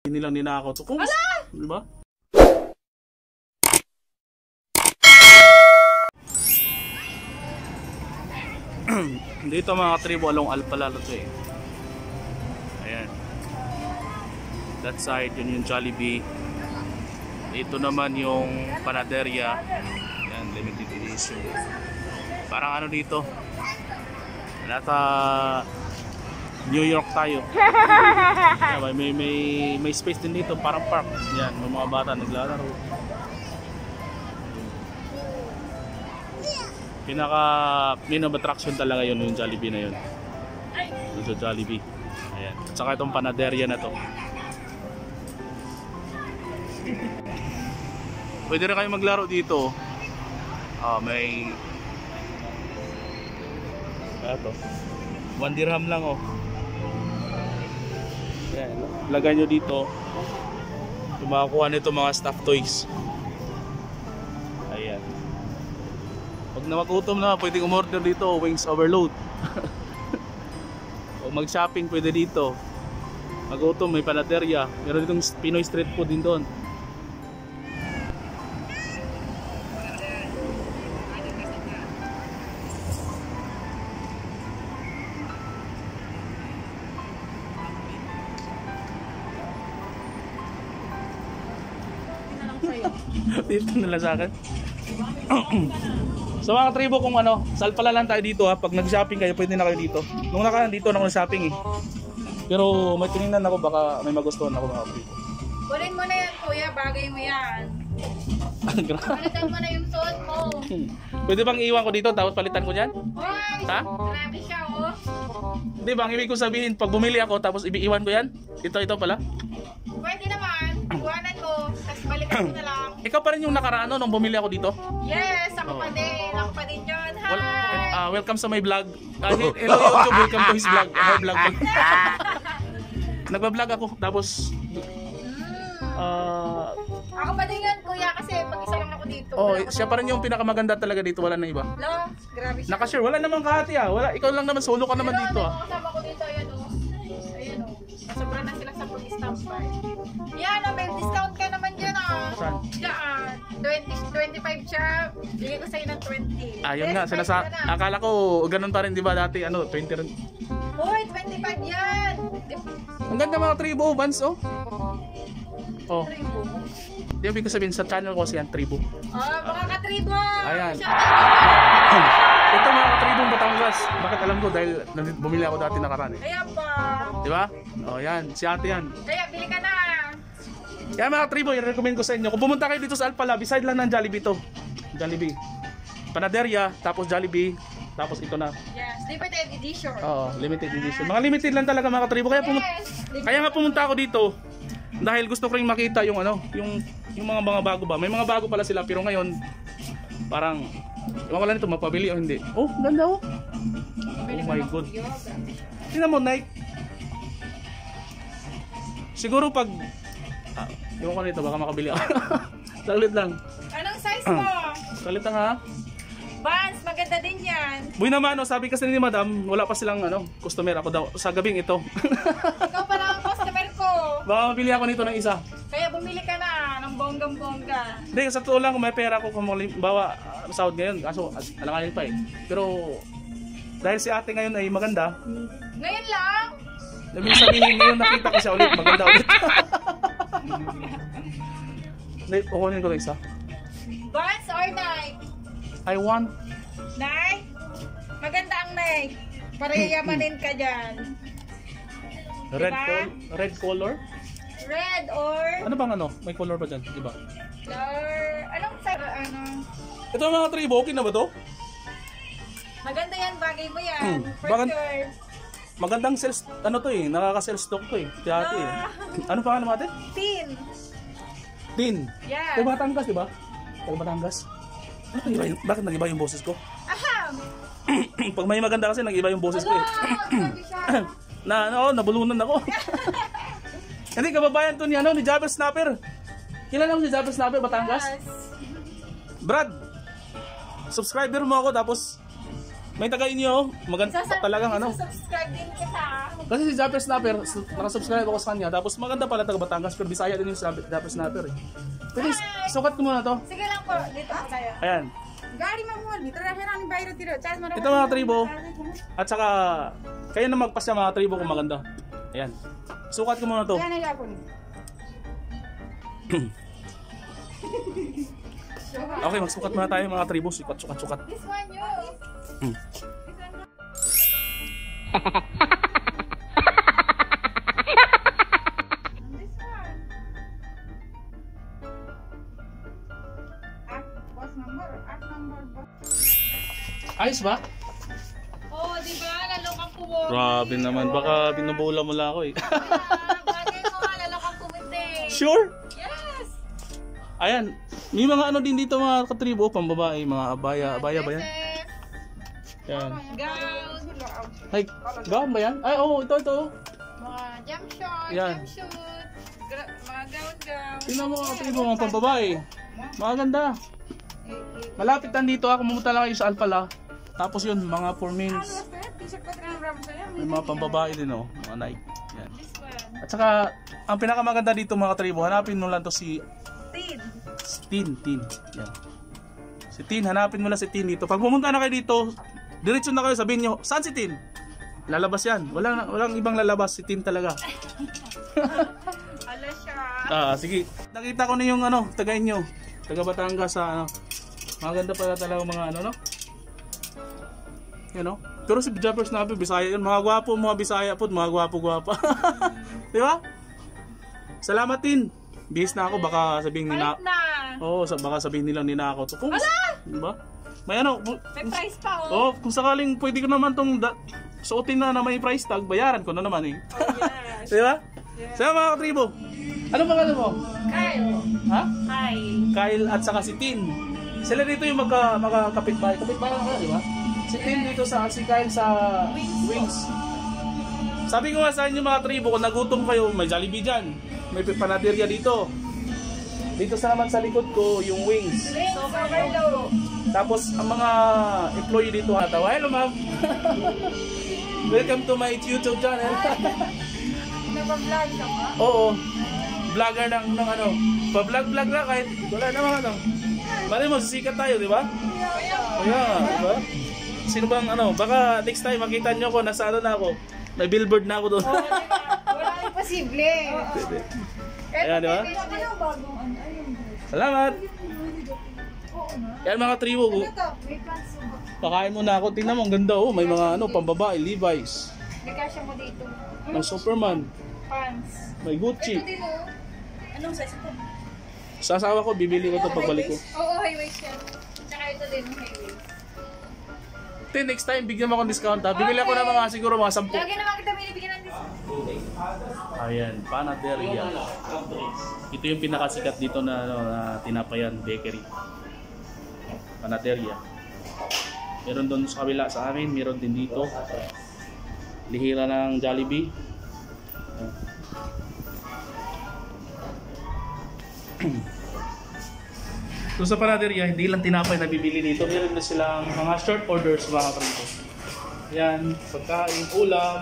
nilang ninakaw. So, kung, di ba? Dito mga tribo along Alpalalo to eh. Ayan. That side, yun yung Jollibee. Dito naman yung Panaderia. Ayan, limited edition. Parang ano dito? Nasa New York tayo. Ayan, may space din dito, parang park. Yan, may mga bata naglalaro. Pinaka main of attraction talaga yun yung Jollibee na yun. Dito sa Jollibee. Ayan. At saka itong Panaderia na to. Pwede rin kayo maglaro dito. May ito. 1 dirham lang oh. Ayan. Lagay nyo dito. Makakuha nito mga stuffed toys. Ayan. Pag na magutom na, pwedeng umorder dito, wings overload. O mag-shopping pwede dito. Magutom, may Panaderia. Meron ditong Pinoy street food din doon. Dito nila sa akin. So mga tribo, kung ano, salpala lang tayo dito ha. Pag nag-shopping kayo, pwede na kayo dito. Nung nakaraan dito na ako nag-shopping eh. Pero may tinignan ako, baka may magustuhan ako mga tribo. Kunin mo na yan kuya, bagay mo yan. Palitan mo na yung suot mo. Pwede bang iwan ko dito tapos palitan ko dyan? Hoy! Ha? Grabe siya oh. Hindi bang ibig ko sabihin, pag bumili ako tapos iiwan ko yan? Ito pala? Pwede naman. Iwanan mo, tapos balikan mo na lang. Ikaw pa rin yung nakaraan nung bumili ako dito? Yes, ako pa din. Ako pa din yun. Hi! Welcome sa my vlog. Hello YouTube, welcome to his vlog. My vlog. Nagba-vlog ako tapos ako pa din yun kuya kasi pag-isa lang ako dito. Siya pa rin yung pinakamaganda talaga dito, wala na iba. Lo, grabe siya. Nakashare, wala namang kahati ah. Wala, ikaw lang naman, solo ka naman dito ah. Kasama ko dito, ayan o. Ayan o. Sobra na sila sa pag-stamp by. Yan o, may discount ka naman dyan ah. Saan? Diyan. 25 siya. Bigay ko sa'yo ng 20. Ayun nga, akala ko ganun pa rin di ba dati, 20 rin. Hoy, 25 yan. Ang ganda mga tribo, Vans oh. Oh. Tribo. Di ba ko sabihin sa channel ko siyan, tribo. Mga katribo. Ayan. Ito mga katribong Batangas. Bakit alam ko? Dahil bumili ako dati nakaraan eh. Kaya pa. Di ba? Oh, yan. Si ate yan. Kaya, bili ka na. Kaya mga tribo, i-recommend ko sa inyo. Kung pumunta kayo dito sa Alpala, beside lang ng Jollibee to. Jollibee. Panaderia, tapos Jollibee, tapos ito na. Yes, limited edition. Oo, limited edition. Mga limited lang talaga mga katribo. Kaya nga pumunta ako dito. Dahil gusto ko rin makita yung yung mga bago ba. May mga bago pala sila pero ngayon parang ewan ko lang ito mapabili o hindi. Oh, ganda oh. Oh my god. Tingnan mo, Nike. Siguro pag ewan ko nito baka makabili ako. Saglit lang. Anong size mo? Saglit lang ha. Vans, maganda din yan. Buhay naman, sabi kasi ni Madam, wala pa silang customer. Ako daw, sa gabing ito. Ikaw pa lang ang customer ko. Baka mabili ako nito ng isa. Kaya bumili ka na ng bonggang-bongga. Hindi, sa totoo lang kung may pera ko, kung bawa sahod ngayon, kaso alanganin pa eh. Pero dahil si ate ngayon ay maganda. Ngayon lang? Namin sabihin ngayon nakita ko siya ulit, maganda ulit. Hindi, kukunin ko ng isa. Vans or Nike? I want Nike? Maganda ang Nike. Para yayamanin ka dyan. red, diba? Red color? Red or... Ano bang May color ba dyan? Diba? Anong Ito mga tribo, okay na ba to? Maganda yan, bagay mo yan. For sure. Magandang sales, to eh, nakaka-sales stock to eh. Tiyati eh. Ano pangalan mo ate? Tin. Tin? Yeah. Taga Batangas, diba? Taga Batangas. Bakit nag-iba yung boses ko? Aham! Pag may maganda kasi nag-iba yung boses ko eh. Nabulunan ako. Hindi, kababayan to ni Jabber Snapper. Kilala mo si Jabber Snapper, Batangas? Yes. Brad, subscriber mo ako tapos May taga inyo, maganda talagang ano. Subscribe din kita. Kasi si Japper Snapper, nakasubscribe ako sa kanya. Tapos maganda pala taga Batangas, pero Bisaya din yung Japper Snapper eh. Pwede, sukat ko muna to. Sige lang po, dito po tayo. Ayan. Gari mamul, dito na hirang bayro tiro. Ito mga tribo. At saka, kayo na magpasya mga tribo kung maganda. Ayan. Sukat ko muna to. Kaya na yapon. Okay, magsukat muna tayo mga tribo. Sukat. This one yo. Hmm. This one. Boss number, at number ba? Ayos ba? Oh, di ba? Lalo kang kumot. Grabe naman. Baka binubula mo lang ako eh. Bagay mo nga, lalo kang kumite. Sure? Yes. Ayan. May mga ano din dito mga katribo. Pambabae. Mga abaya. Abaya ba yan? Ayan. Gown. Ay, gown ba yan? Ay, oo. Ito. Mga jump shot, Yan. jump shoot. Mga gown. Tingnan mo mga katribo. Mga pambabae. Mga ganda. Malapit lang dito. Pumunta lang kayo sa Alpala. Tapos yun, mga for men's. T-shirt ko tinanong sa'yo. May mga pambabae din oh. Mga Nike. Yan. This one. At saka, ang pinakamaganda dito mga katribo. Hanapin mo lang to si Tin. Tin. Yan. Si Tin, hanapin mo lang si Tin dito. Pag pumunta na kayo dito, diretso na kayo, sabihin nyo, saan si Tin? Lalabas yan. Walang ibang lalabas, si Tin talaga. Hala siya. Sige. Nakita ko na yung ano, taga inyo. Taga Batangas sa ano. Maganda pala talaga mga ano, no? Yan, no? Pero si Japper Snapper, Bisaya yun. Mga gwapo, mga Bisaya po, mga gwapo-gwapa. Di ba? Salamat, Tin. Bihis na ako, baka sabihin nila. Balik na. Oo, baka sabihin nilang ninakaw to. Kung, diba? May ano, May price pa oh. oh, kung sakaling pwede ko naman tong suotin na may price tag, bayaran ko na naman eh. Oh yes. Diba? Saya mga katribo. Ano pangalan mo? Kyle. Ha? Kyle. Kyle at saka si Tin. Sila dito yung magkakapitbahay. Kapitbahay ka, di ba? Si Tin dito si Kyle sa Wings. Sabi ko nga sa inyo mga tribo, kung nagutom kayo, may Jollibee dyan. May panaderia dito. Dito sa naman sa likod ko, yung Wings. Super low. Tapos ang mga employee dito hatawa. Hello ma'am. Welcome to my YouTube channel. Nag-vlog ka ba? Oo. Vlogger ng ano. Pa-vlog lang kahit wala namang ano. Mali mo, sisikat tayo, di ba? Kaya, di ba? Sino bang ano, baka next time makita nyo ko, nasa ano na ako. May billboard na ako doon. Wala imposible. Ayan, di ba? Salamat! Yan mga tribo ko. Pakain mo na ako. Tingnan mo, ang ganda oh. May mga ano, pambabae, Levi's. May kasya mo dito. May Superman. Pants. May Gucci. Ito din oh. Anong size ito? Sa asawa ko, bibili ko ito pagbalik ko. Oo, high waist yan. Tsaka ito din, high waist. Then next time, bigyan mo akong discount ha. Bibili ako ng mga siguro mga 10. Lagi naman kita binibigyan ng discount. Ayan, Panaderia. Ito yung pinakasikat dito na, ano, na Tinapayan Bakery. Panaderia. Meron doon sa kabila sa amin, meron din dito. Lihira ng Jollibee. So sa Panaderia, hindi lang tinapay na bibili dito. Meron na silang mga short orders mga kanito. Yan, pagkain, ulam,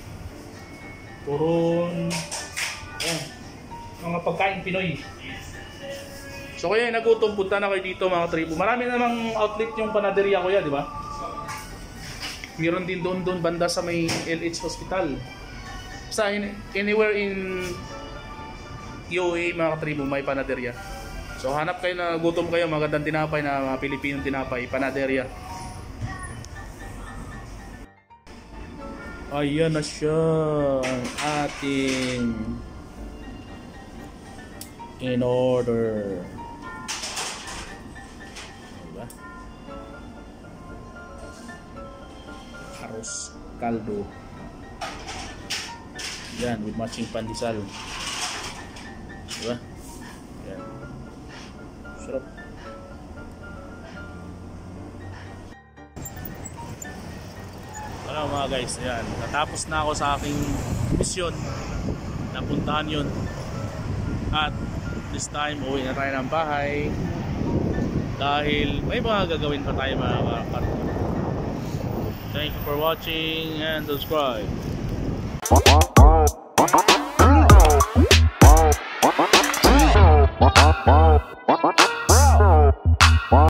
turon, ayan, mga pagkain Pinoy. So kaya nagutom, punta na kayo dito mga tribo. Marami namang outlet yung Panaderia kuya, di ba? Meron din doon banda sa may LH Hospital. Sa anywhere in UAE mga tribo may Panaderia. So hanap kayo na gutom kayo, magandang tinapay na mga Pilipinong tinapay, Panaderia. Ayan na siya ang ating in order. Diba? Arroz caldo. Yan, with matching pandesal. Diba? Yan. Sarap. Ano mga guys, ayan, natapos na ako sa aking misyon, napuntahan yun, at this time uwi na tayo ng bahay dahil may mga gagawin pa tayo mga karton. Thank you for watching and subscribe.